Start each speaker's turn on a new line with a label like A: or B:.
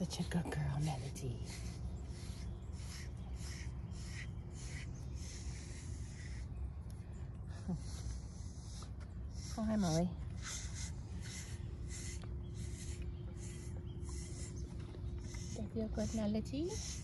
A: Such a good girl, Melody. Oh, hi, Molly. That feel good, Melody?